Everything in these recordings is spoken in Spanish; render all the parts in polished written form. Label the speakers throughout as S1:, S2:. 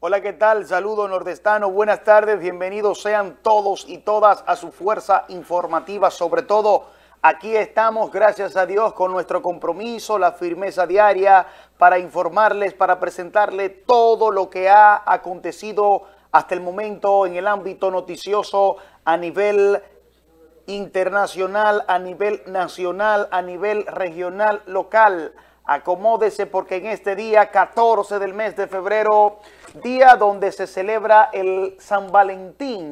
S1: Hola, ¿qué tal? Saludo nordestano, buenas tardes, bienvenidos sean todos y todas a su fuerza informativa. Sobre todo, aquí estamos, gracias a Dios, con nuestro compromiso, la firmeza diaria para informarles, para presentarles todo lo que ha acontecido hasta el momento en el ámbito noticioso a nivel internacional, a nivel nacional, a nivel regional, local. Acomódese porque en este día 14 del mes de febrero, día donde se celebra el San Valentín,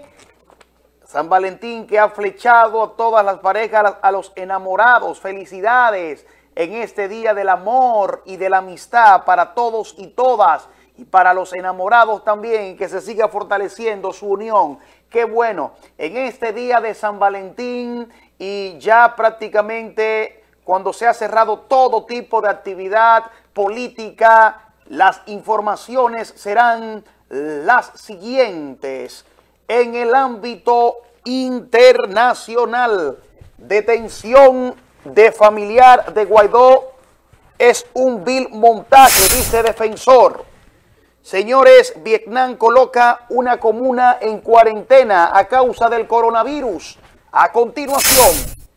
S1: San Valentín que ha flechado a todas las parejas, a los enamorados. Felicidades en este día del amor y de la amistad para todos y todas. Y para los enamorados también, que se siga fortaleciendo su unión. Qué bueno, en este día de San Valentín y ya prácticamente cuando se ha cerrado todo tipo de actividad política, las informaciones serán las siguientes. En el ámbito internacional, detención de familiar de Guaidó es un vil montaje, dice defensor. Señores, Vietnam coloca una comuna en cuarentena a causa del coronavirus. A continuación,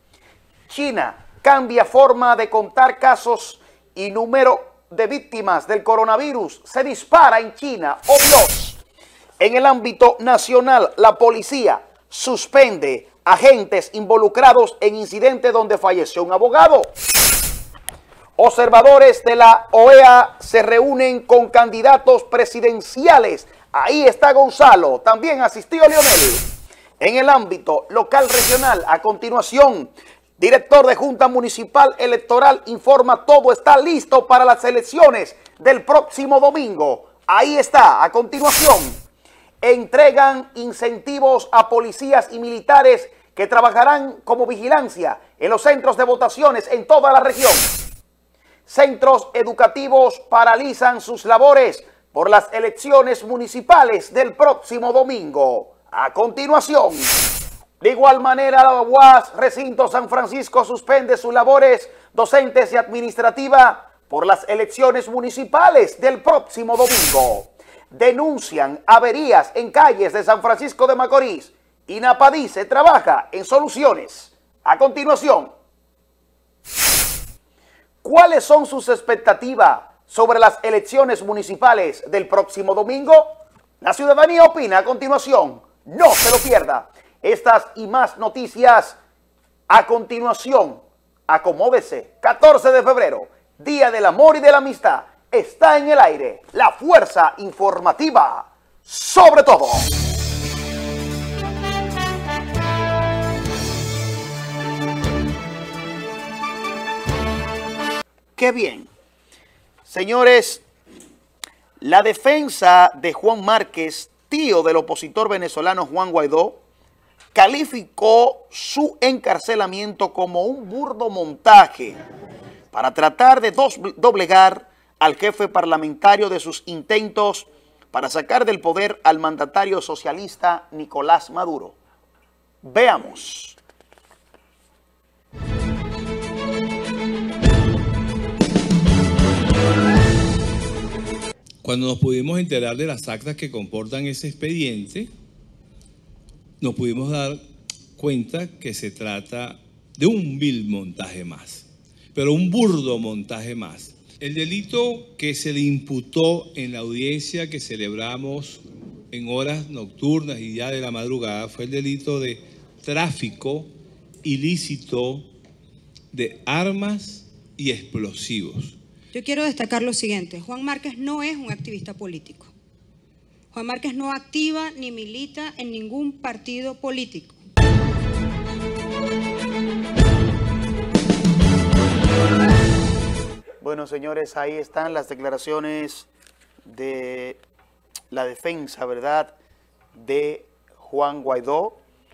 S1: China cambia forma de contar casos y número de víctimas del coronavirus. Se dispara en China. ¡Oh Dios! En el ámbito nacional, la policía suspende agentes involucrados en incidente donde falleció un abogado. Observadores de la OEA se reúnen con candidatos presidenciales. Ahí está Gonzalo. También asistió Leonel. En el ámbito local regional, a continuación, director de Junta Municipal Electoral informa todo está listo para las elecciones del próximo domingo. Ahí está, a continuación. Entregan incentivos a policías y militares que trabajarán como vigilancia en los centros de votaciones en toda la región. Centros educativos paralizan sus labores por las elecciones municipales del próximo domingo. A continuación, de igual manera, la UAS Recinto San Francisco suspende sus labores docentes y administrativas por las elecciones municipales del próximo domingo. Denuncian averías en calles de San Francisco de Macorís. INAPA dice trabaja en soluciones. A continuación, ¿cuáles son sus expectativas sobre las elecciones municipales del próximo domingo? La ciudadanía opina a continuación. No se lo pierda. Estas y más noticias a continuación. Acomódese. 14 de febrero, Día del Amor y de la Amistad. Está en el aire la fuerza informativa sobre todo. Qué bien. Señores, la defensa de Juan Márquez, tío del opositor venezolano Juan Guaidó, calificó su encarcelamiento como un burdo montaje para tratar de doblegar al jefe parlamentario de sus intentos para sacar del poder al mandatario socialista Nicolás Maduro. Veamos.
S2: Cuando nos pudimos enterar de las actas que comportan ese expediente, nos pudimos dar cuenta que se trata de un vil montaje más, pero un burdo montaje más. El delito que se le imputó en la audiencia que celebramos en horas nocturnas y ya de la madrugada fue el delito de tráfico ilícito de armas y explosivos.
S3: Yo quiero destacar lo siguiente, Juan Márquez no es un activista político. Juan Márquez no activa ni milita en ningún partido político.
S1: Bueno, señores, ahí están las declaraciones de la defensa, ¿verdad?, de Juan Guaidó.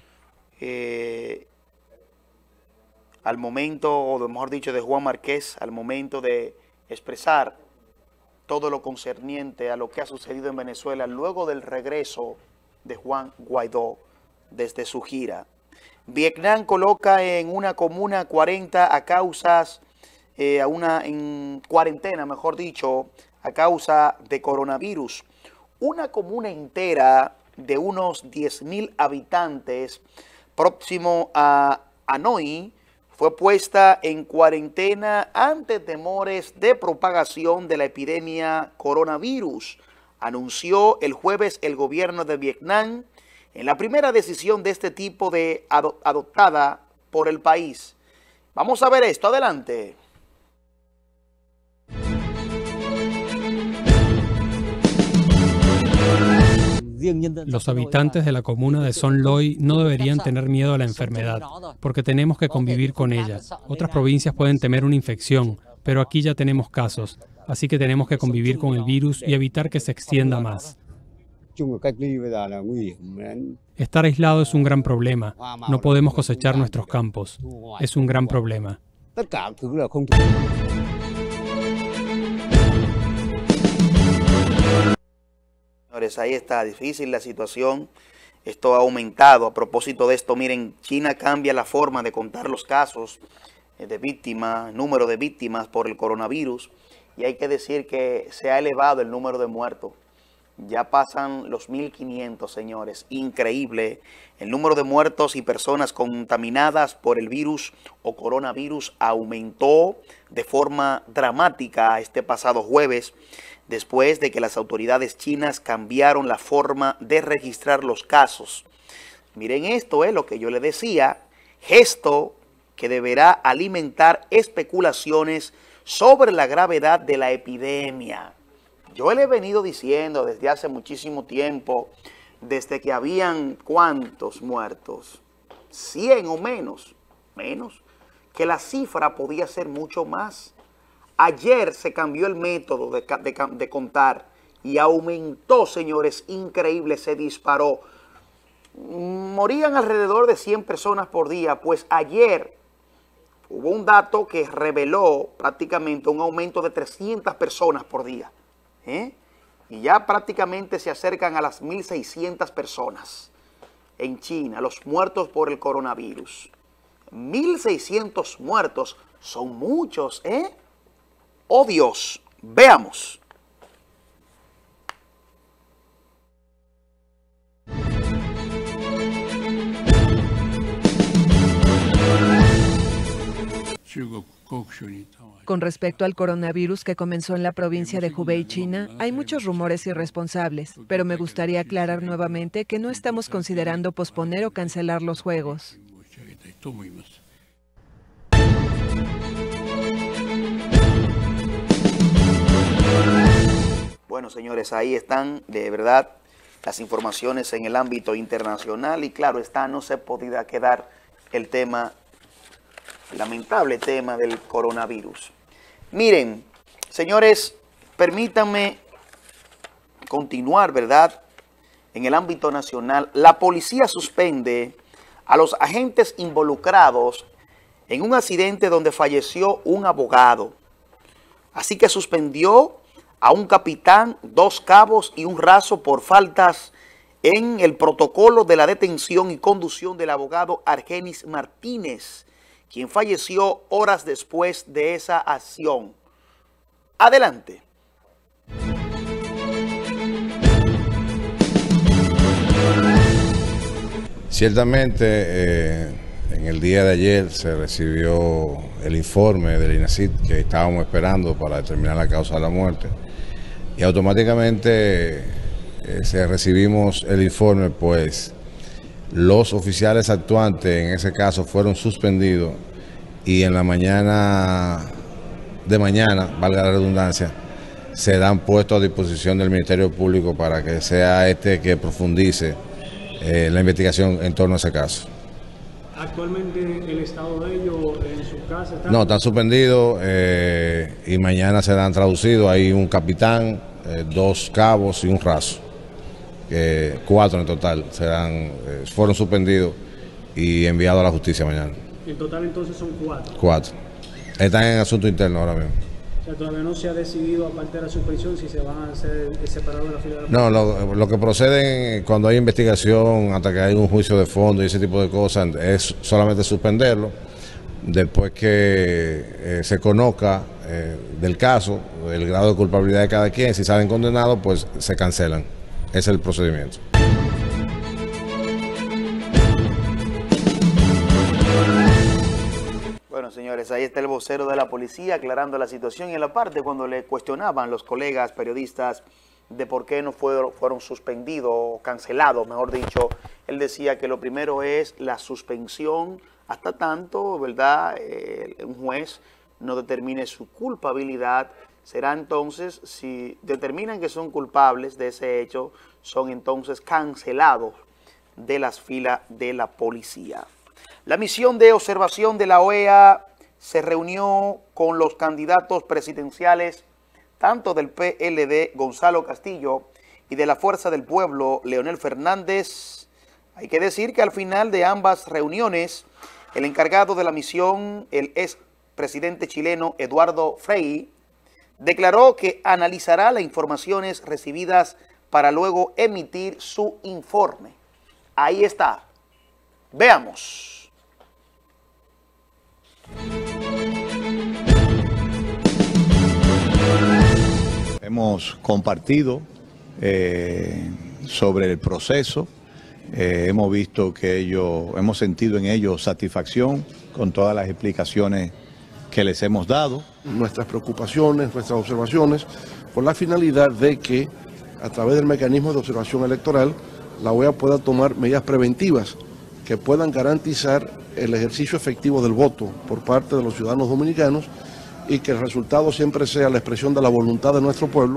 S1: Al momento, o mejor dicho, de Juan Márquez, al momento de expresar todo lo concerniente a lo que ha sucedido en Venezuela luego del regreso de Juan Guaidó desde su gira. Vietnam coloca en una comuna 40 a causas, en cuarentena, mejor dicho, a causa de coronavirus. una comuna entera de unos 10.000 habitantes próximo a Hanoi fue puesta en cuarentena ante temores de propagación de la epidemia coronavirus, anunció el jueves el gobierno de Vietnam en la primera decisión de este tipo adoptada por el país. Vamos a ver esto, adelante.
S4: Los habitantes de la comuna de Son Loy no deberían tener miedo a la enfermedad, porque tenemos que convivir con ella. Otras provincias pueden temer una infección, pero aquí ya tenemos casos, así que tenemos que convivir con el virus y evitar que se extienda más. Estar aislado es un gran problema. No podemos cosechar nuestros campos. Es un gran problema.
S1: Señores, ahí está, difícil la situación. Esto ha aumentado. A propósito de esto, miren, China cambia la forma de contar los casos de víctimas, número de víctimas por el coronavirus. Y hay que decir que se ha elevado el número de muertos. Ya pasan los 1.500, señores. Increíble. El número de muertos y personas contaminadas por el virus o coronavirus aumentó de forma dramática este pasado jueves, después de que las autoridades chinas cambiaron la forma de registrar los casos. Miren esto, lo que yo les decía, gesto que deberá alimentar especulaciones sobre la gravedad de la epidemia. Yo le he venido diciendo desde hace muchísimo tiempo, desde que habían ¿cuántos muertos? 100 o menos, que la cifra podía ser mucho más. Ayer se cambió el método de contar y aumentó, señores, increíble, se disparó. Morían alrededor de 100 personas por día, pues ayer hubo un dato que reveló prácticamente un aumento de 300 personas por día. Y ya prácticamente se acercan a las 1.600 personas en China, los muertos por el coronavirus. 1.600 muertos son muchos, ¡Oh Dios! Veamos.
S5: Con respecto al coronavirus que comenzó en la provincia de Hubei, China, hay muchos rumores irresponsables, pero me gustaría aclarar nuevamente que no estamos considerando posponer o cancelar los Juegos.
S1: Bueno, señores, ahí están, de verdad, las informaciones en el ámbito internacional y claro está, no se podía quedar el lamentable tema del coronavirus. Miren, señores, permítanme continuar, ¿verdad? En el ámbito nacional, la policía suspende a los agentes involucrados en un accidente donde falleció un abogado. Así que suspendió a un capitán, 2 cabos y un raso por faltas en el protocolo de la detención y conducción del abogado Argenis Martínez, quien falleció horas después de esa acción. Adelante.
S6: Ciertamente, en el día de ayer se recibió el informe del INACID que estábamos esperando para determinar la causa de la muerte y automáticamente recibimos el informe, pues los oficiales actuantes en ese caso fueron suspendidos y en la mañana, valga la redundancia, serán puestos a disposición del Ministerio Público para que sea que profundice la investigación en torno a ese caso.
S7: ¿Actualmente el estado de ellos en su casa está?
S6: No, están suspendidos y mañana serán traducidos. Hay un capitán, 2 cabos y un raso. 4 en total fueron suspendidos y enviados a la justicia mañana.
S7: En total entonces son 4.
S6: 4. Están en asunto interno ahora mismo.
S7: O sea, todavía no se ha decidido, aparte de la suspensión, si se van a hacer separados de la fila de la
S6: No, lo que proceden cuando hay investigación, hasta que hay un juicio de fondo y ese tipo de cosas, es solamente suspenderlo. Después que se conozca del caso, el grado de culpabilidad de cada quien, si salen condenados, pues se cancelan. Ese es el procedimiento.
S1: Bueno, señores, ahí está el vocero de la policía aclarando la situación, y en la parte cuando le cuestionaban los colegas periodistas de por qué no fueron suspendidos o cancelados, mejor dicho, él decía que lo primero es la suspensión hasta tanto, ¿verdad?, un juez no determine su culpabilidad. Será entonces, si determinan que son culpables de ese hecho, son entonces cancelados de las filas de la policía. La misión de observación de la OEA se reunió con los candidatos presidenciales tanto del PLD, Gonzalo Castillo, y de la Fuerza del Pueblo, Leonel Fernández. Hay que decir que al final de ambas reuniones, el encargado de la misión, el expresidente chileno Eduardo Frei, declaró que analizará las informaciones recibidas para luego emitir su informe. Ahí está. Veamos.
S8: Hemos compartido sobre el proceso, hemos visto que hemos sentido en ellos satisfacción con todas las explicaciones que les hemos dado.
S9: Nuestras preocupaciones, nuestras observaciones, con la finalidad de que a través del mecanismo de observación electoral, la OEA pueda tomar medidas preventivas que puedan garantizar el ejercicio efectivo del voto por parte de los ciudadanos dominicanos y que el resultado siempre sea la expresión de la voluntad de nuestro pueblo.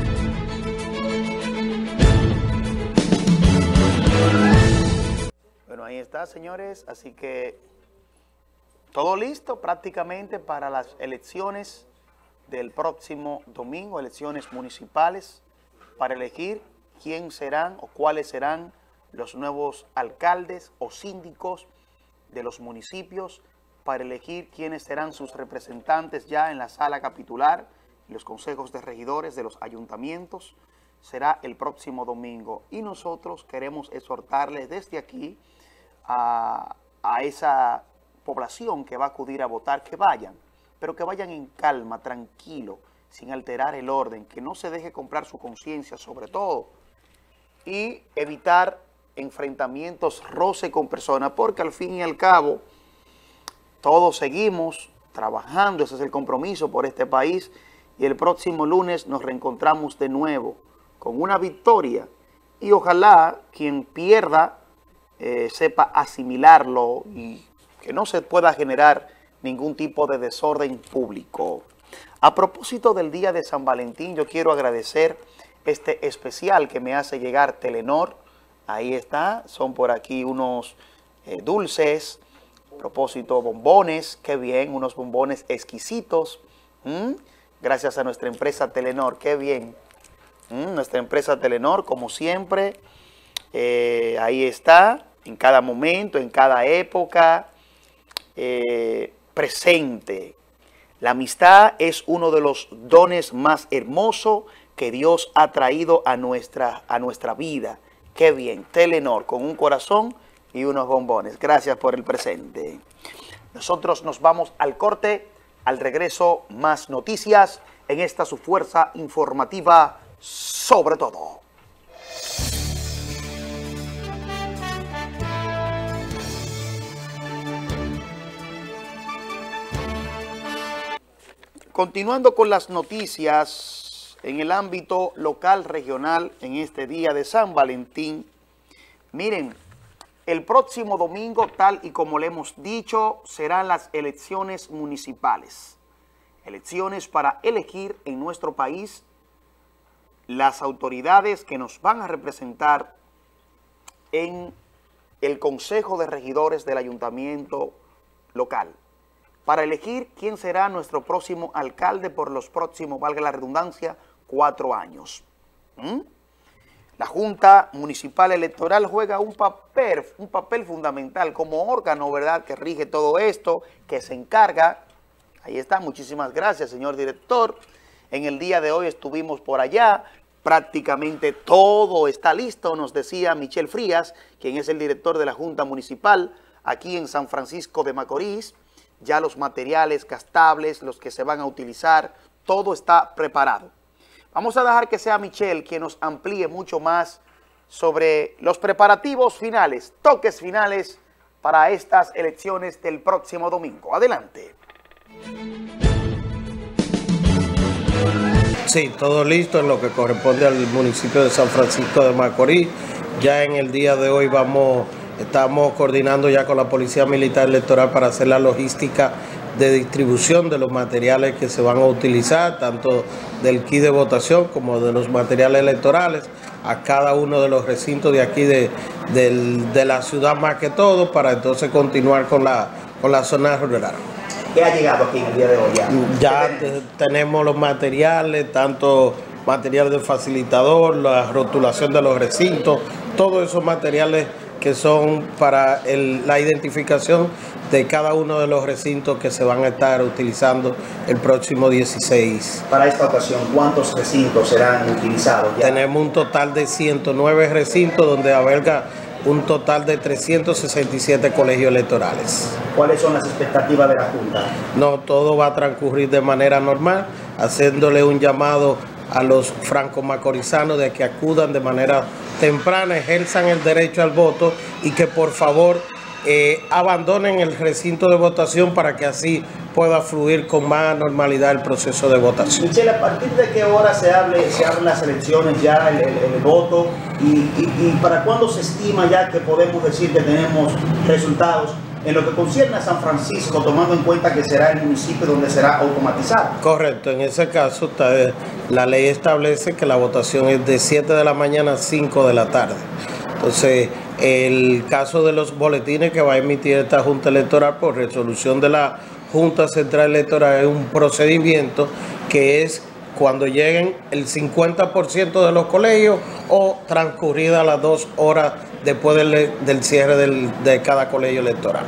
S1: Bueno, ahí está, señores, así que todo listo prácticamente para las elecciones del próximo domingo, elecciones municipales, para elegir quién serán o cuáles serán los nuevos alcaldes o síndicos de los municipios, para elegir quiénes serán sus representantes ya en la sala capitular y los consejos de regidores de los ayuntamientos. Será el próximo domingo y nosotros queremos exhortarles desde aquí a esa población que va a acudir a votar, que vayan, pero que vayan en calma, tranquilo, sin alterar el orden, que no se deje comprar su conciencia sobre todo, y evitar enfrentamientos, roce con personas, porque al fin y al cabo todos seguimos trabajando, ese es el compromiso por este país, y el próximo lunes nos reencontramos de nuevo con una victoria, y ojalá quien pierda sepa asimilarlo y que no se pueda generar ningún tipo de desorden público. A propósito del día de San Valentín, yo quiero agradecer este especial que me hace llegar Telenor. Ahí está, son por aquí unos dulces, a propósito bombones, qué bien, unos bombones exquisitos, gracias a nuestra empresa Telenor, qué bien, nuestra empresa Telenor, como siempre, ahí está, en cada momento, en cada época, presente. La amistad es uno de los dones más hermosos que Dios ha traído a nuestra vida. Qué bien, Telenor, con un corazón y unos bombones. Gracias por el presente. Nosotros nos vamos al corte, al regreso más noticias en esta su fuerza informativa sobre todo. Continuando con las noticias en el ámbito local, regional, en este día de San Valentín, miren, el próximo domingo, tal y como le hemos dicho, serán las elecciones municipales. Elecciones para elegir en nuestro país las autoridades que nos van a representar en el Consejo de Regidores del Ayuntamiento local, para elegir quién será nuestro próximo alcalde por los próximos, valga la redundancia, 4 años. La Junta Municipal Electoral juega un papel fundamental como órgano, ¿verdad?, que rige todo esto, que se encarga. Ahí está, muchísimas gracias, señor director. En el día de hoy estuvimos por allá, prácticamente todo está listo, nos decía Michel Frías, quien es el director de la Junta Municipal aquí en San Francisco de Macorís. Ya los materiales gastables, los que se van a utilizar, todo está preparado. Vamos a dejar que sea Michelle quien nos amplíe mucho más sobre los preparativos finales, toques finales para estas elecciones del próximo domingo. Adelante.
S10: Sí, todo listo en lo que corresponde al municipio de San Francisco de Macorís. Ya en el día de hoy estamos coordinando ya con la Policía Militar Electoral para hacer la logística de distribución de los materiales que se van a utilizar, tanto del kit de votación como de los materiales electorales, a cada uno de los recintos de aquí de la ciudad más que todo, para entonces continuar con la zona rural.
S1: ¿Qué ha llegado aquí en el día de hoy?
S10: Ya tenemos los materiales, tanto material de facilitador, la rotulación de los recintos, todos esos materiales que son para la identificación de cada uno de los recintos que se van a estar utilizando el próximo 16.
S1: Para esta ocasión, ¿cuántos recintos serán utilizados ya?
S10: Tenemos un total de 109 recintos donde alberga un total de 367 colegios electorales.
S1: ¿Cuáles son las expectativas de la Junta?
S10: No, todo va a transcurrir de manera normal, haciéndole un llamado a los franco-macorizanos de que acudan de manera temprana, ejerzan el derecho al voto y que por favor abandonen el recinto de votación para que así pueda fluir con más normalidad el proceso de votación.
S1: Michelle, ¿a partir de qué hora se abren las elecciones ya, el voto? ¿Y para cuándo se estima ya que podemos decir que tenemos resultados en lo que concierne a San Francisco, tomando en cuenta que será el municipio donde será automatizado?
S10: Correcto, en ese caso la ley establece que la votación es de 7 de la mañana a 5 de la tarde. Entonces, el caso de los boletines que va a emitir esta Junta Electoral por resolución de la Junta Central Electoral es un procedimiento que es cuando lleguen el 50% de los colegios o transcurridas las 2 horas después del cierre de cada colegio electoral.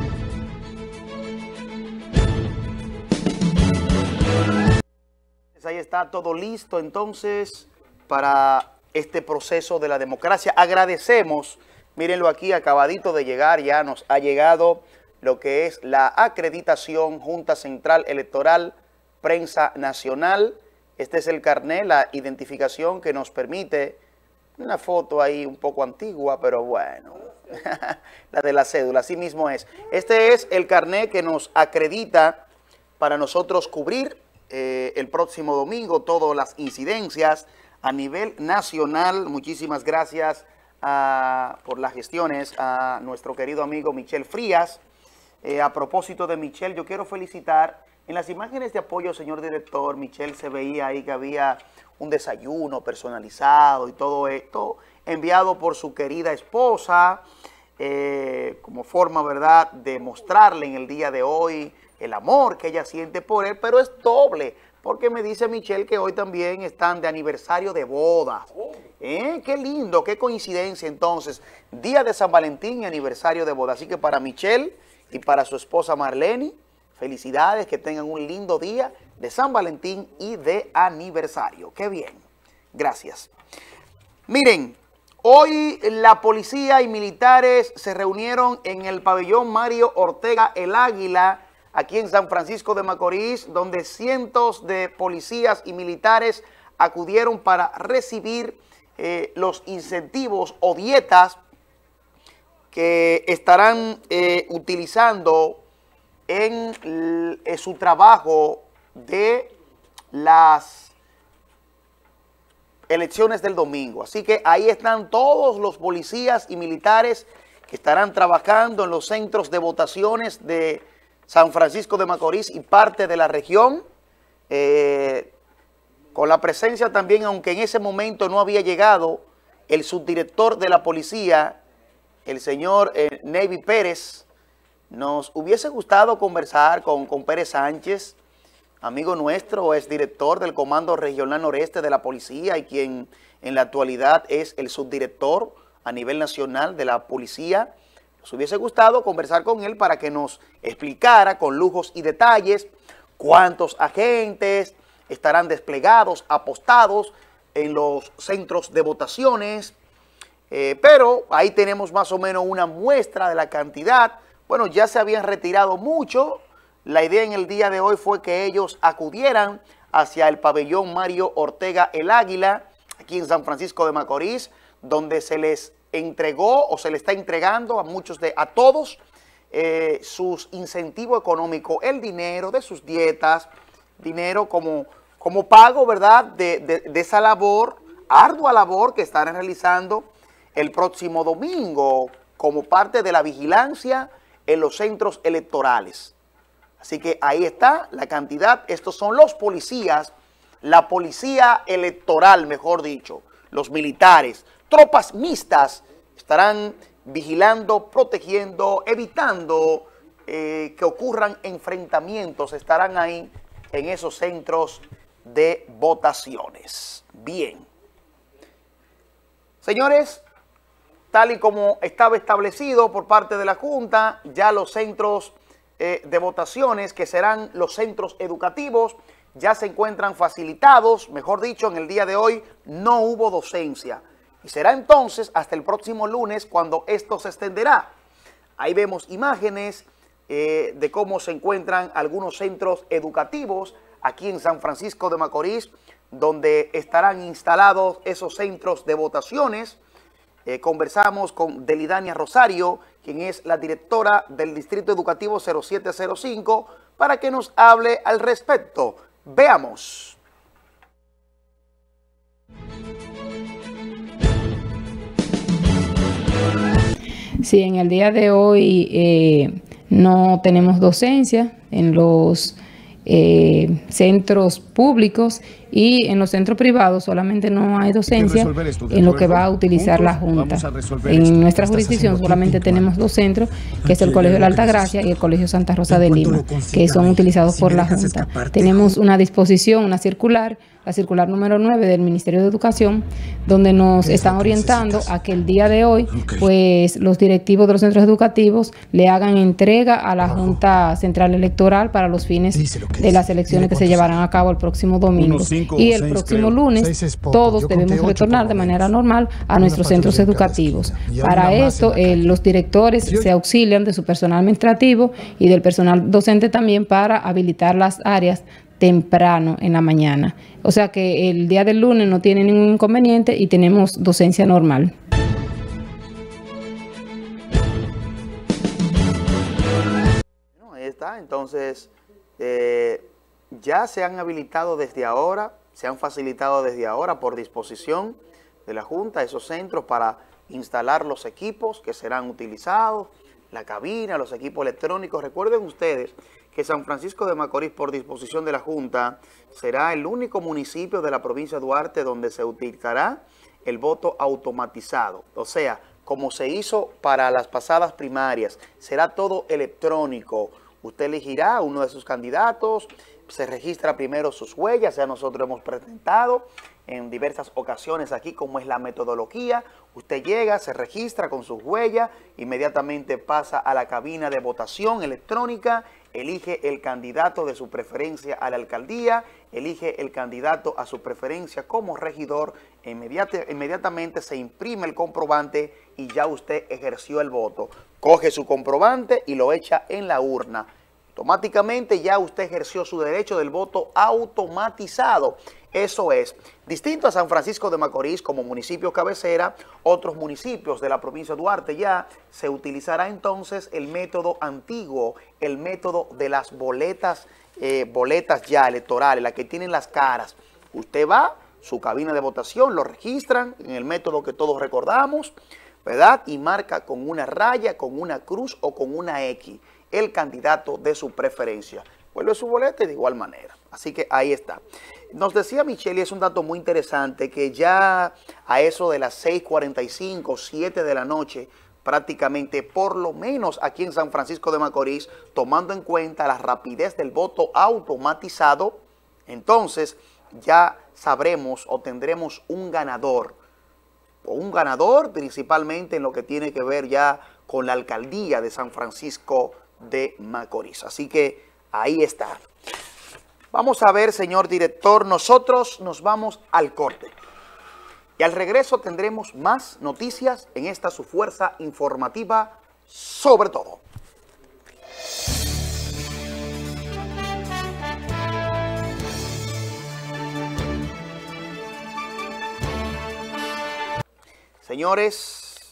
S1: Ahí está todo listo entonces para este proceso de la democracia. Agradecemos, mírenlo aquí, acabadito de llegar, ya nos ha llegado lo que es la acreditación Junta Central Electoral, Prensa Nacional. Este es el carnet, la identificación que nos permite, una foto ahí un poco antigua, pero bueno, la de la cédula, así mismo es. Este es el carnet que nos acredita para nosotros cubrir el próximo domingo todas las incidencias a nivel nacional. Muchísimas gracias por las gestiones a nuestro querido amigo Michel Frías. A propósito de Michel, yo quiero felicitar. En las imágenes de apoyo, señor director, Michel, se veía ahí que había un desayuno personalizado y todo esto enviado por su querida esposa como forma, ¿verdad?, de mostrarle en el día de hoy el amor que ella siente por él, pero es doble, porque me dice Michel que hoy también están de aniversario de boda. Qué lindo, qué coincidencia entonces, día de San Valentín y aniversario de boda. Así que para Michel y para su esposa Marlene, felicidades, que tengan un lindo día de San Valentín y de aniversario. Qué bien, gracias. Miren, hoy la policía y militares se reunieron en el pabellón Mario Ortega El Águila, aquí en San Francisco de Macorís, donde cientos de policías y militares acudieron para recibir los incentivos o dietas que estarán utilizando en su trabajo de las elecciones del domingo. Así que ahí están todos los policías y militares que estarán trabajando en los centros de votaciones de San Francisco de Macorís y parte de la región, con la presencia también, aunque en ese momento no había llegado, el subdirector de la policía, el señor Navy Pérez. Nos hubiese gustado conversar con Pérez Sánchez, amigo nuestro, es director del Comando Regional Noreste de la Policía y quien en la actualidad es el subdirector a nivel nacional de la policía. Nos hubiese gustado conversar con él para que nos explicara con lujos y detalles cuántos agentes estarán desplegados, apostados en los centros de votaciones, pero ahí tenemos más o menos una muestra de la cantidad. Bueno, ya se habían retirado mucho. La idea en el día de hoy fue que ellos acudieran hacia el pabellón Mario Ortega El Águila, aquí en San Francisco de Macorís, donde se les entregó o se le está entregando a todos sus incentivos económicos, el dinero de sus dietas, dinero como pago, ¿verdad?, de esa labor, ardua labor que estarán realizando el próximo domingo como parte de la vigilancia en los centros electorales. Así que ahí está la cantidad. Estos son los policías, la policía electoral, mejor dicho, los militares, tropas mixtas, estarán vigilando, protegiendo, evitando que ocurran enfrentamientos, estarán ahí en esos centros de votaciones. Bien. Señores, tal y como estaba establecido por parte de la Junta, ya los centros de votaciones, que serán los centros educativos, ya se encuentran facilitados. Mejor dicho, en el día de hoy no hubo docencia. Y será entonces hasta el próximo lunes cuando esto se extenderá. Ahí vemos imágenes de cómo se encuentran algunos centros educativos aquí en San Francisco de Macorís, donde estarán instalados esos centros de votaciones. Conversamos con Delidania Rosario, quien es la directora del Distrito Educativo 0705, para que nos hable al respecto. Veamos.
S11: Sí, en el día de hoy no tenemos docencia en los centros públicos, y en los centros privados solamente no hay docencia en lo que va a utilizar la Junta. En nuestra jurisdicción solamente tenemos dos centros, que es el Colegio de la Altagracia y el Colegio Santa Rosa de Lima, que son utilizados por la Junta. Tenemos una disposición, una circular, la circular número 9 del Ministerio de Educación, donde nos están orientando a que el día de hoy, pues los directivos de los centros educativos le hagan entrega a la Junta Central Electoral para los fines de las elecciones que se llevarán a cabo el próximo domingo. Y el próximo lunes todos debemos retornar de manera normal a nuestros centros educativos. Para esto, los directores se auxilian de su personal administrativo y del personal docente también para habilitar las áreas temprano en la mañana. O sea que el día del lunes no tiene ningún inconveniente y tenemos docencia normal.
S1: Ahí está, entonces ya se han habilitado desde ahora, se han facilitado desde ahora por disposición de la Junta esos centros para instalar los equipos que serán utilizados, la cabina, los equipos electrónicos. Recuerden ustedes que San Francisco de Macorís, por disposición de la Junta, será el único municipio de la provincia de Duarte donde se utilizará el voto automatizado. O sea, como se hizo para las pasadas primarias, será todo electrónico. Usted elegirá uno de sus candidatos, se registra primero sus huellas, ya nosotros hemos presentado en diversas ocasiones aquí cómo es la metodología. Usted llega, se registra con sus huellas, inmediatamente pasa a la cabina de votación electrónica, elige el candidato de su preferencia a la alcaldía, elige el candidato a su preferencia como regidor, inmediatamente se imprime el comprobante y ya usted ejerció el voto. Coge su comprobante y lo echa en la urna. Automáticamente ya usted ejerció su derecho del voto automatizado. Eso es, distinto a San Francisco de Macorís como municipio cabecera, otros municipios de la provincia de Duarte ya se utilizará entonces el método antiguo, el método de las boletas ya electorales, las que tienen las caras. Usted va, su cabina de votación, lo registran en el método que todos recordamos, ¿verdad? Y marca con una raya, con una cruz o con una X el candidato de su preferencia. Vuelve su boleta de igual manera. Así que ahí está. Nos decía Michelle, y es un dato muy interesante, que ya a eso de las 6:45, 7 de la noche, prácticamente, por lo menos aquí en San Francisco de Macorís, tomando en cuenta la rapidez del voto automatizado, entonces ya sabremos o tendremos un ganador. O un ganador principalmente en lo que tiene que ver ya con la alcaldía de San Francisco de Macorís. Así que ahí está. Vamos a ver, señor director, nosotros nos vamos al corte. Y al regreso tendremos más noticias en esta su fuerza informativa, sobre todo. Señores,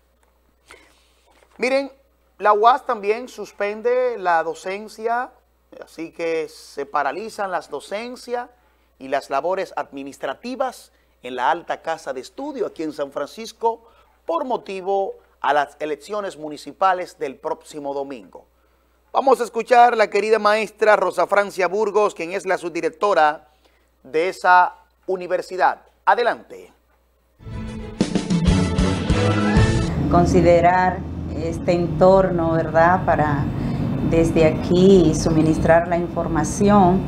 S1: miren, la UAS también suspende la docencia, así que se paralizan las docencias y las labores administrativas en la Alta Casa de Estudio aquí en San Francisco por motivo a las elecciones municipales del próximo domingo. Vamos a escuchar a la querida maestra Rosa Francia Burgos, quien es la subdirectora de esa universidad. Adelante.
S12: Considerar este entorno, ¿verdad?, para desde aquí suministrar la información.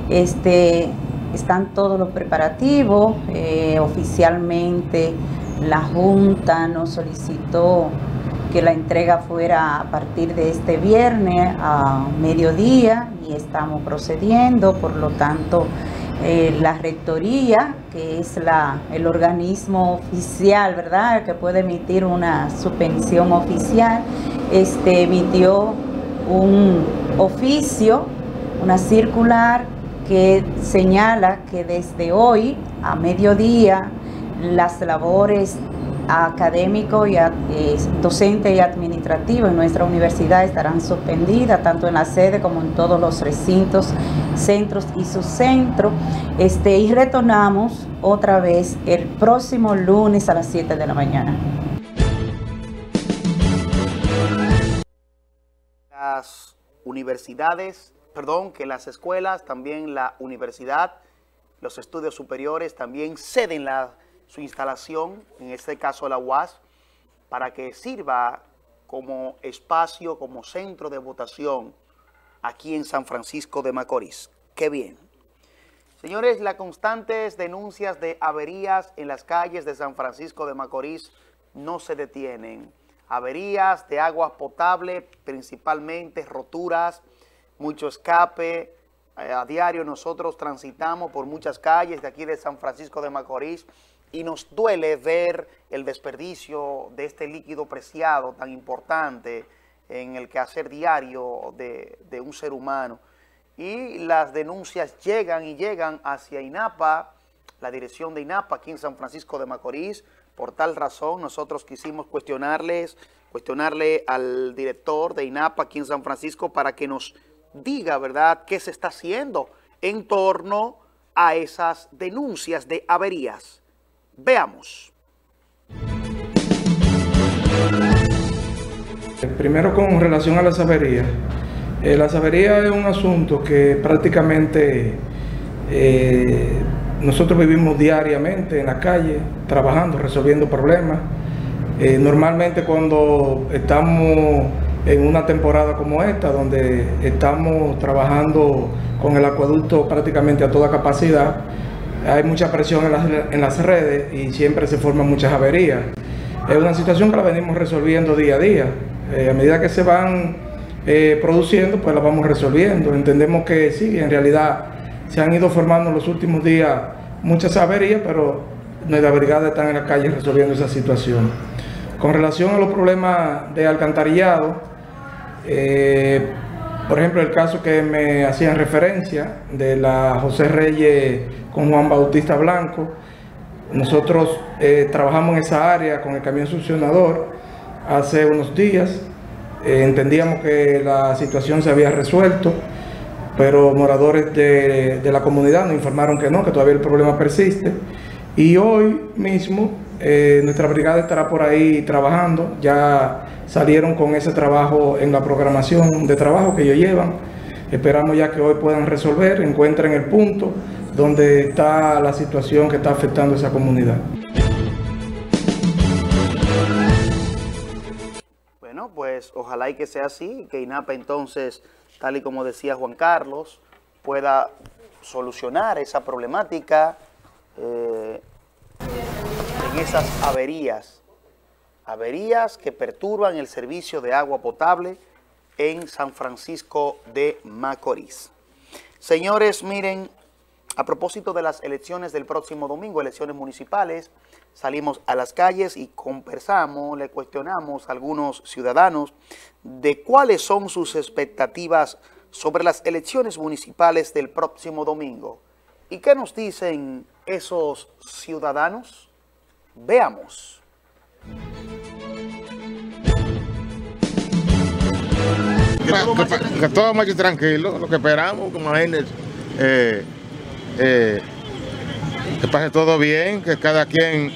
S12: Están todos los preparativos. Oficialmente la Junta nos solicitó que la entrega fuera a partir de este viernes a mediodía y estamos procediendo. Por lo tanto, la rectoría, que es el organismo oficial, ¿verdad?, que puede emitir una suspensión oficial, emitió un oficio, una circular que señala que desde hoy a mediodía las labores académico y docente y administrativo en nuestra universidad estarán suspendidas tanto en la sede como en todos los recintos, centros y subcentros, y retornamos otra vez el próximo lunes a las 7 de la mañana.
S1: Las universidades, que las escuelas, también la universidad, los estudios superiores también ceden su instalación, en este caso la UAS, para que sirva como espacio, como centro de votación aquí en San Francisco de Macorís. ¡Qué bien! Señores, las constantes denuncias de averías en las calles de San Francisco de Macorís no se detienen. Averías de agua potable, principalmente roturas, mucho escape. A diario nosotros transitamos por muchas calles de aquí de San Francisco de Macorís y nos duele ver el desperdicio de este líquido preciado tan importante en el quehacer diario de un ser humano. Y las denuncias llegan y llegan hacia INAPA, la dirección de INAPA aquí en San Francisco de Macorís. Por tal razón nosotros quisimos cuestionarle al director de INAPA aquí en San Francisco para que nos diga, ¿verdad?, qué se está haciendo en torno a esas denuncias de averías. Veamos.
S13: Primero, con relación a las averías. Las averías es un asunto que prácticamente nosotros vivimos diariamente en la calle, trabajando, resolviendo problemas. Normalmente cuando estamos en una temporada como esta, donde estamos trabajando con el acueducto prácticamente a toda capacidad, hay mucha presión en las redes y siempre se forman muchas averías. Es una situación que la venimos resolviendo día a día. A medida que se van produciendo, pues la vamos resolviendo. Entendemos que sí, en realidad se han ido formando en los últimos días muchas averías, pero nuestra brigada está en la calle resolviendo esa situación. Con relación a los problemas de alcantarillado, por ejemplo, el caso que me hacían referencia de la José Reyes con Juan Bautista Blanco, nosotros trabajamos en esa área con el camión succionador hace unos días. Entendíamos que la situación se había resuelto, pero moradores de la comunidad nos informaron que no, que todavía el problema persiste. Y hoy mismo nuestra brigada estará por ahí trabajando. Ya salieron con ese trabajo en la programación de trabajo que ellos llevan. Esperamos ya que hoy puedan resolver, encuentren el punto donde está la situación que está afectando a esa comunidad.
S1: Bueno, pues ojalá y que sea así, que INAPA entonces, tal y como decía Juan Carlos, pueda solucionar esa problemática en esas averías que perturban el servicio de agua potable en San Francisco de Macorís. Señores, miren, a propósito de las elecciones del próximo domingo, elecciones municipales, salimos a las calles y conversamos, le cuestionamos a algunos ciudadanos de cuáles son sus expectativas sobre las elecciones municipales del próximo domingo. ¿Y qué nos dicen esos ciudadanos? Veamos.
S14: Que todo marche tranquilo, lo que esperamos, que imagínense, que pase todo bien, que cada quien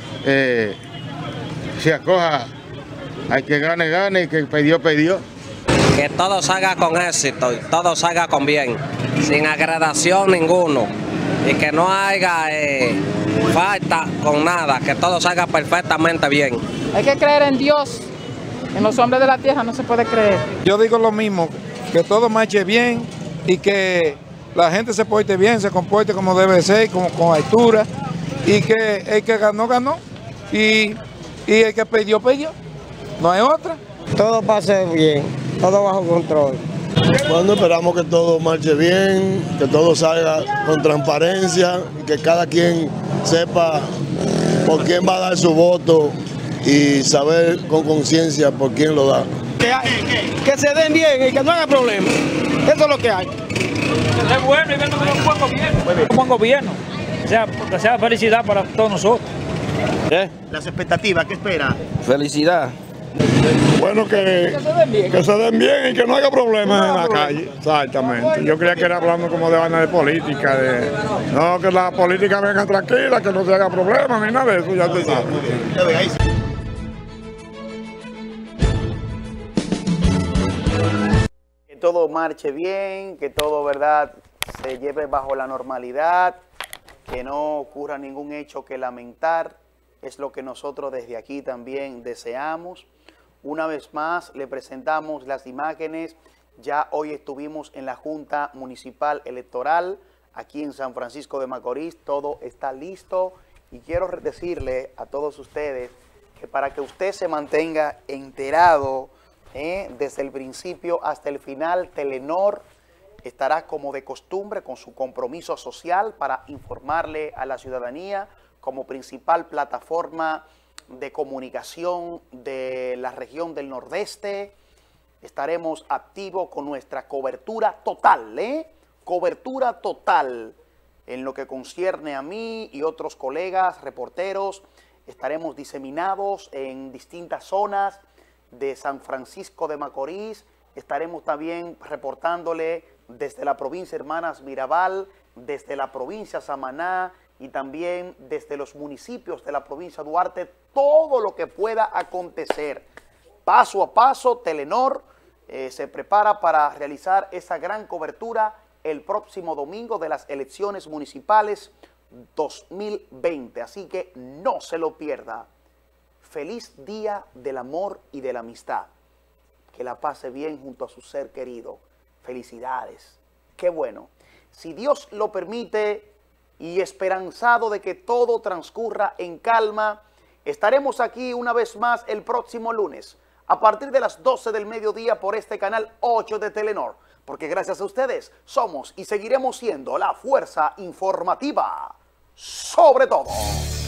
S14: se acoja, hay que gane y que pidió.
S15: Que todo salga con éxito y todo salga con bien, sin agradación ninguno, y que no haya falta con nada, que todo salga perfectamente bien.
S16: Hay que creer en Dios, en los hombres de la tierra no se puede creer.
S13: Yo digo lo mismo, que todo marche bien y que la gente se porte bien, se comporte como debe ser, con altura, y que el que ganó, y el que perdió, no hay otra.
S10: Todo pase bien, todo bajo control.
S17: Bueno, esperamos que todo marche bien, que todo salga con transparencia, y que cada quien sepa por quién va a dar su voto y saber con conciencia por quién lo da.
S18: Que se den bien y que no haya problema. Eso es lo que hay.
S19: Que es bueno y venga un buen gobierno. Un buen gobierno. Que sea felicidad para todos nosotros.
S1: Las expectativas, ¿qué espera?
S18: Felicidad.
S14: Bueno, que se den bien y que no haya problemas en la calle. Exactamente. Yo creía que era hablando como de vaina de política, no, que la política venga tranquila, que no se haga problemas ni nada de eso, ya te sabes.
S1: Que todo marche bien, que todo, ¿verdad?, se lleve bajo la normalidad, que no ocurra ningún hecho que lamentar. Es lo que nosotros desde aquí también deseamos. Una vez más le presentamos las imágenes. Ya hoy estuvimos en la Junta Municipal Electoral aquí en San Francisco de Macorís. Todo está listo y quiero decirle a todos ustedes que para que usted se mantenga enterado desde el principio hasta el final, Telenor estará como de costumbre con su compromiso social para informarle a la ciudadanía como principal plataforma de comunicación de la región del Nordeste. Estaremos activos con nuestra cobertura total, cobertura total en lo que concierne a mí y otros colegas reporteros. Estaremos diseminados en distintas zonas de San Francisco de Macorís. Estaremos también reportándole desde la provincia Hermanas Mirabal, desde la provincia Samaná y también desde los municipios de la provincia Duarte, todo lo que pueda acontecer. Paso a paso, Telenor se prepara para realizar esa gran cobertura el próximo domingo de las elecciones municipales 2020. Así que no se lo pierda. Feliz Día del Amor y de la Amistad. Que la pase bien junto a su ser querido. Felicidades. Qué bueno. Si Dios lo permite y esperanzado de que todo transcurra en calma, estaremos aquí una vez más el próximo lunes a partir de las 12 del mediodía por este canal 8 de Telenor. Porque gracias a ustedes somos y seguiremos siendo la fuerza informativa sobre todo.